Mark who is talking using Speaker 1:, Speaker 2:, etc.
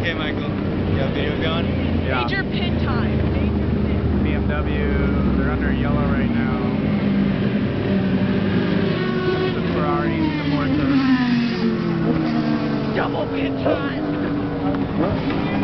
Speaker 1: Okay, Michael. You have video going?
Speaker 2: Yeah.
Speaker 3: Major pit time. Major pit.
Speaker 2: BMW, they're under yellow right now. The Ferrari, the Porsche.
Speaker 3: Double pit time.